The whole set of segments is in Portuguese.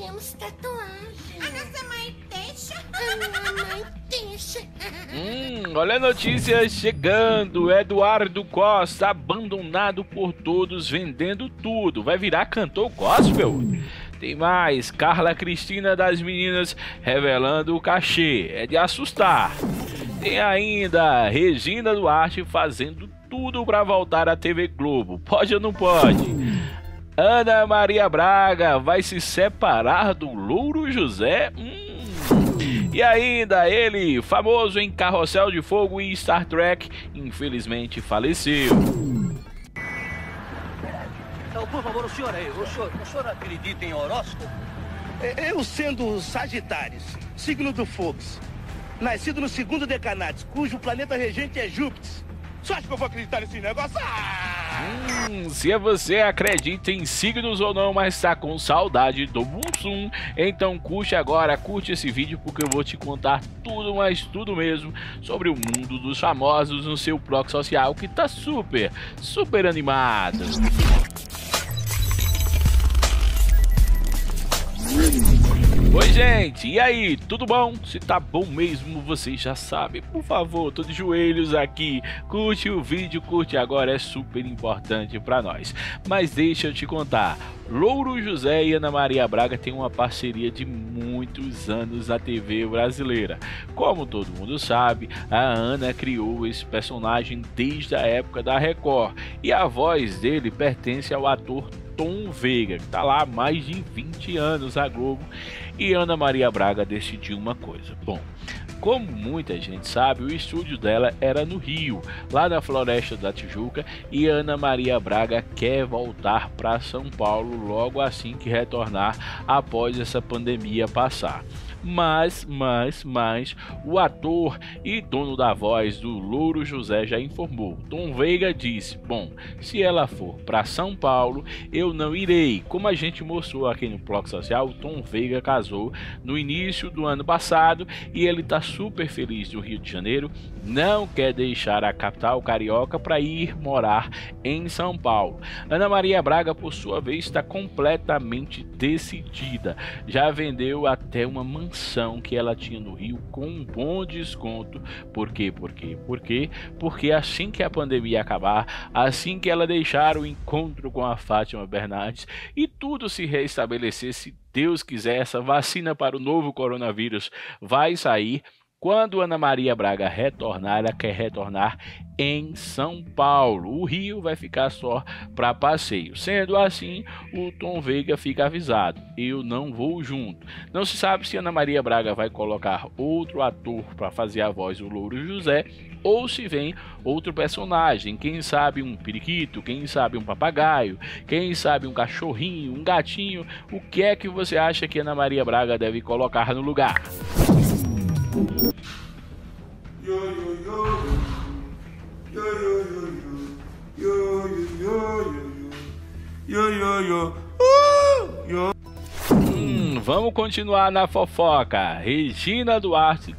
temos tatuagem. A nossa mãe deixa. A mãe deixa. Olha a notícia chegando. Eduardo Costa, abandonado por todos, vendendo tudo. Vai virar cantor gospel? Tem mais, Carla Cristina das Meninas revelando o cachê. É de assustar. Tem ainda Regina Duarte fazendo tudo para voltar à TV Globo. Pode ou não pode? Ana Maria Braga vai se separar do Louro José? E ainda ele, famoso em Carrossel de Fogo e Star Trek, infelizmente faleceu. Por favor, o senhor acredita em horóscopo? Eu sendo Sagitários, signo do Fogo, nascido no segundo decanato, cujo planeta regente é Júpiter. Você acha que eu vou acreditar nesse negócio? Se você acredita em signos ou não, mas tá com saudade do Mussum, então curte agora, curte esse vídeo, porque eu vou te contar tudo, mas tudo mesmo, sobre o mundo dos famosos no seu blog social, que tá super animado. Oi gente, e aí, tudo bom? Se tá bom mesmo, vocês já sabem. Por favor, tô de joelhos aqui, curte o vídeo, curte agora, é super importante pra nós. Mas deixa eu te contar, Louro José e Ana Maria Braga têm uma parceria de muitos anos na TV brasileira. Como todo mundo sabe, a Ana criou esse personagem desde a época da Record, e a voz dele pertence ao ator Tom Veiga, que tá lá há mais de 20 anos na Globo. E Ana Maria Braga decidiu uma coisa. Bom, como muita gente sabe, o estúdio dela era no Rio, lá na Floresta da Tijuca, e Ana Maria Braga quer voltar para São Paulo logo assim que retornar após essa pandemia passar. Mas o ator e dono da voz do Louro José já informou. Tom Veiga disse: bom, se ela for para São Paulo, eu não irei. Como a gente mostrou aqui no blog social, o Tom Veiga casou no início do ano passado e ele tá super feliz do Rio de Janeiro, não quer deixar a capital carioca para ir morar em São Paulo. Ana Maria Braga, por sua vez, está completamente decidida. Já vendeu até uma mansão que ela tinha no Rio com um bom desconto. Por quê? Porque assim que a pandemia acabar, assim que ela deixar o encontro com a Fátima Bernardes e tudo se restabelecer, se Deus quiser, essa vacina para o novo coronavírus vai sair. Quando Ana Maria Braga retornar, ela quer retornar em São Paulo. O Rio vai ficar só para passeio. Sendo assim, o Tom Veiga fica avisado: eu não vou junto. Não se sabe se Ana Maria Braga vai colocar outro ator para fazer a voz do Louro José, ou se vem outro personagem, quem sabe um periquito, quem sabe um papagaio, quem sabe um cachorrinho, um gatinho. O que é que você acha que Ana Maria Braga deve colocar no lugar? Vamos continuar na fofoca. Regina Duarte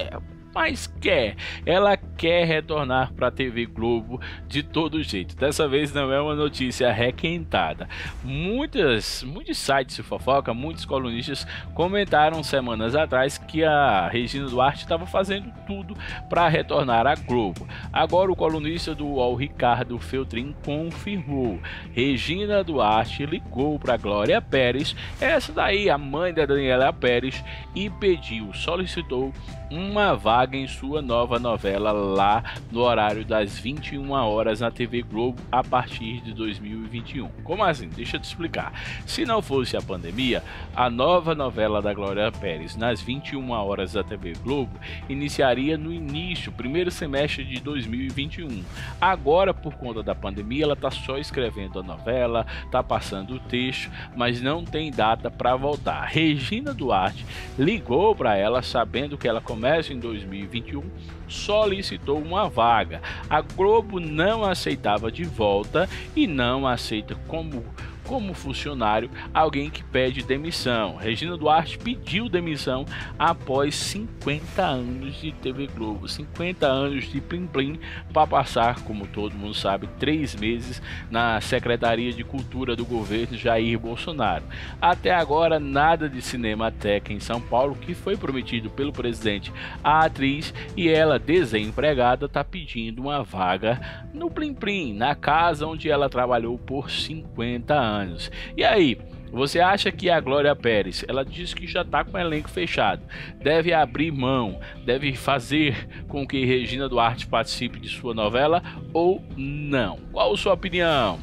ela quer retornar para a TV Globo de todo jeito. Dessa vez não é uma notícia requentada. Muitos sites de fofoca, muitos colunistas comentaram semanas atrás que a Regina Duarte estava fazendo tudo para retornar à Globo. Agora o colunista do UOL, Ricardo Feltrin, confirmou. Regina Duarte ligou para Glória Pérez, essa daí a mãe da Daniela Pérez, e solicitou uma vaga em sua nova novela lá no horário das 21 horas na TV Globo a partir de 2021. Como assim? Deixa eu te explicar. Se não fosse a pandemia, a nova novela da Glória Pérez nas 21 horas da TV Globo iniciaria no primeiro semestre de 2021. Agora, por conta da pandemia, ela está só escrevendo a novela, está passando o texto, mas não tem data para voltar. Regina Duarte ligou para ela sabendo que ela começa em 2021, solicitou uma vaga. A Globo não aceitava de volta e não aceita como como funcionário alguém que pede demissão. Regina Duarte pediu demissão após 50 anos de TV Globo, 50 anos de Plim Plim, para passar, como todo mundo sabe, 3 meses na Secretaria de Cultura do governo Jair Bolsonaro. Até agora nada de Cinemateca em São Paulo, que foi prometido pelo presidente à atriz, e ela, desempregada, está pedindo uma vaga no Plim Plim, na casa onde ela trabalhou por 50 anos. E aí, você acha que a Glória Pérez, ela diz que já está com o elenco fechado, deve abrir mão, deve fazer com que Regina Duarte participe de sua novela ou não? Qual a sua opinião?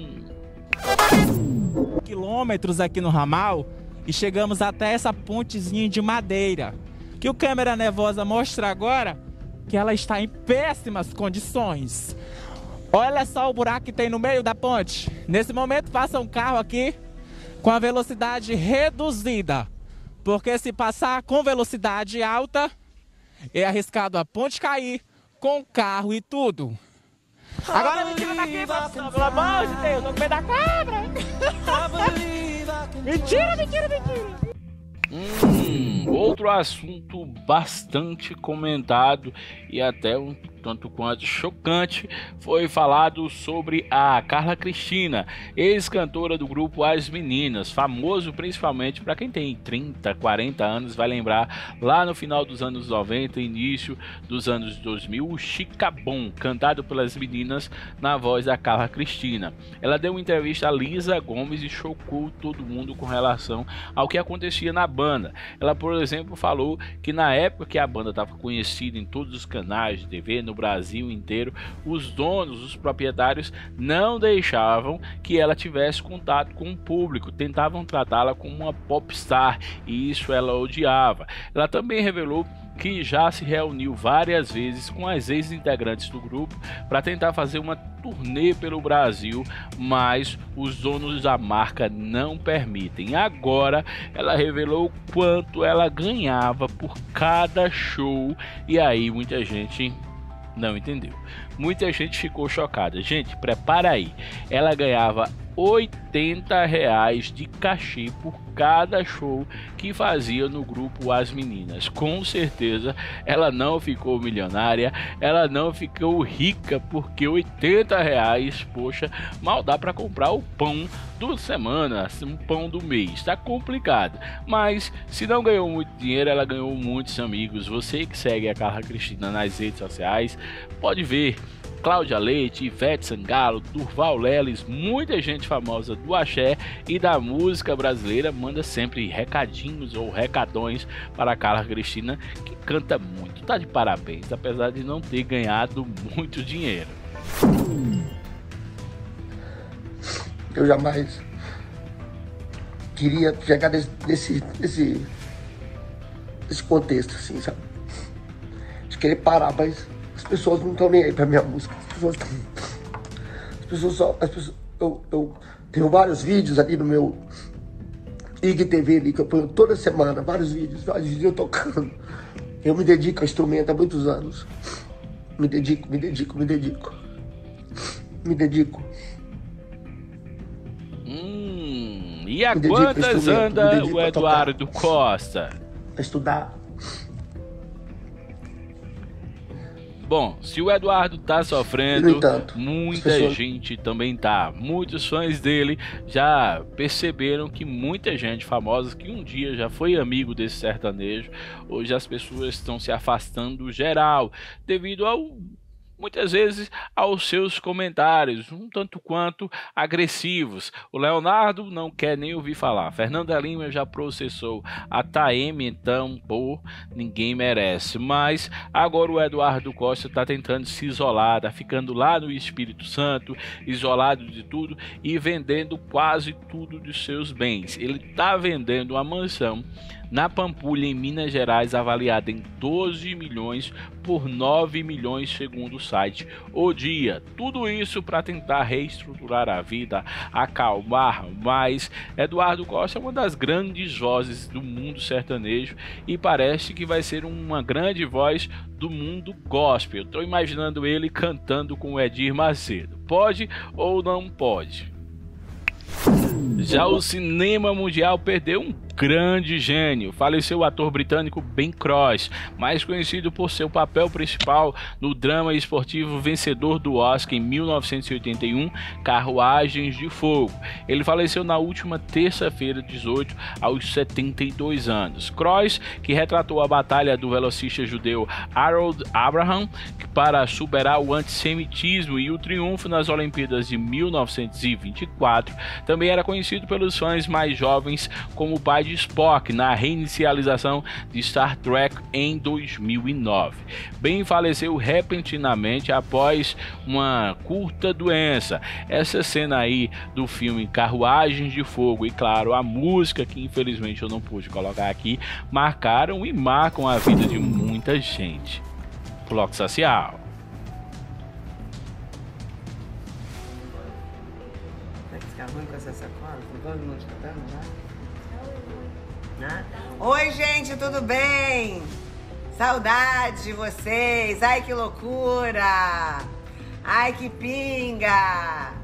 Quilômetros aqui no ramal e chegamos até essa pontezinha de madeira, que o câmera nervosa mostra agora que ela está em péssimas condições. Olha só o buraco que tem no meio da ponte. Nesse momento passa um carro aqui com a velocidade reduzida, porque se passar com velocidade alta é arriscado a ponte cair com carro e tudo. Agora me tira daqui, produção, pelo amor de Deus, tô com medo da cobra. Mentira, mentira, mentira. Outro assunto bastante comentado e até um tanto quanto chocante foi falado sobre a Carla Cristina, ex-cantora do grupo As Meninas, famoso principalmente para quem tem 30, 40 anos, vai lembrar lá no final dos anos 90, início dos anos 2000, o Chicabom, cantado pelas meninas na voz da Carla Cristina. Ela deu uma entrevista a Lisa Gomes e chocou todo mundo com relação ao que acontecia na banda. Ela, por exemplo, falou que na época que a banda estava conhecida em todos os canais de TV, no Brasil inteiro, os donos, os proprietários não deixavam que ela tivesse contato com o público, tentavam tratá-la como uma popstar e isso ela odiava. Ela também revelou que já se reuniu várias vezes com as ex-integrantes do grupo para tentar fazer uma turnê pelo Brasil, mas os donos da marca não permitem. Agora ela revelou quanto ela ganhava por cada show e aí muita gente não entendeu. Muita gente ficou chocada. Gente, prepara aí. Ela ganhava R$80 de cachê por cada show que fazia no grupo As Meninas. Com certeza ela não ficou milionária, ela não ficou rica, porque R$80, poxa, mal dá para comprar o pão da semana, um pão do mês. Tá complicado. Mas se não ganhou muito dinheiro, ela ganhou muitos amigos. Você que segue a Carla Cristina nas redes sociais pode ver Cláudia Leite, Ivete Sangalo, Durval Leles, muita gente famosa do axé e da música brasileira manda sempre recadinhos ou recadões para a Carla Cristina, que canta muito, tá de parabéns, apesar de não ter ganhado muito dinheiro. Eu jamais queria chegar nesse contexto, assim, sabe? De querer parar, mas as pessoas não estão nem aí pra minha música. Eu tenho vários vídeos ali no meu IGTV ali, que eu ponho toda semana, vários vídeos eu tocando. Eu me dedico ao instrumento há muitos anos. Me dedico. E a quantas anda o Eduardo Costa? A estudar. Bom, se o Eduardo tá sofrendo, entanto, muita gente também tá. Muitos fãs dele já perceberam que muita gente famosa que um dia já foi amigo desse sertanejo, hoje as pessoas estão se afastando geral, devido ao muitas vezes aos seus comentários, um tanto quanto agressivos. O Leonardo não quer nem ouvir falar. Fernanda Lima já processou a Taeme, então, pô, ninguém merece. Mas agora o Eduardo Costa está tentando se isolar, tá ficando lá no Espírito Santo, isolado de tudo e vendendo quase tudo dos seus bens. Ele está vendendo uma mansão na Pampulha, em Minas Gerais, avaliada em 12 milhões por 9 milhões segundo o site O Dia. Tudo isso para tentar reestruturar a vida, acalmar mais. Eduardo Costa é uma das grandes vozes do mundo sertanejo e parece que vai ser uma grande voz do mundo gospel. Estou imaginando ele cantando com o Edir Macedo. Pode ou não pode? Já o cinema mundial perdeu um grande gênio. Faleceu o ator britânico Ben Cross, mais conhecido por seu papel principal no drama esportivo vencedor do Oscar em 1981, Carruagens de Fogo. Ele faleceu na última terça-feira, 18, aos 72 anos. Cross, que retratou a batalha do velocista judeu Harold Abraham para superar o antissemitismo e o triunfo nas Olimpíadas de 1924, também era conhecido pelos fãs mais jovens como o pai de Spock na reinicialização de Star Trek em 2009. Ben faleceu repentinamente após uma curta doença. Essa cena aí do filme Carruagens de Fogo e, claro, a música, que infelizmente eu não pude colocar aqui, marcaram e marcam a vida de muita gente. Bloco Social. Vai ficar ruim com essa sacola? Todo mundo escutando já? Oi, gente, tudo bem? Saudade de vocês. Ai, que loucura! Ai, que pinga!